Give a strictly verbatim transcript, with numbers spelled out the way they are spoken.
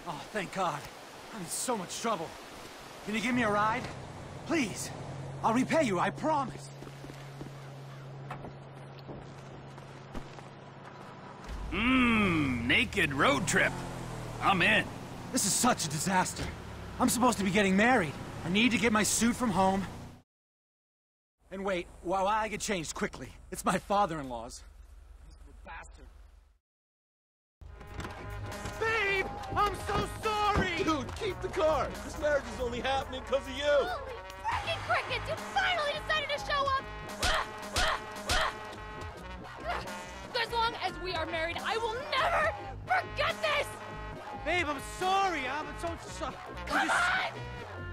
Oh, thank God. I'm in so much trouble. Can you give me a ride? Please. I'll repay you, I promise. Mmm, naked road trip. I'm in. This is such a disaster. I'm supposed to be getting married. I need to get my suit from home. And wait, while I get changed quickly. It's my father-in-law's. Bastard. Babe! I'm so sorry! Dude, keep the car! This marriage is only happening because of you! Holy frickin' crickets! You finally decided to show up! As long as we are married, I will never forget this! Babe, I'm sorry. I'm so sorry. Come on!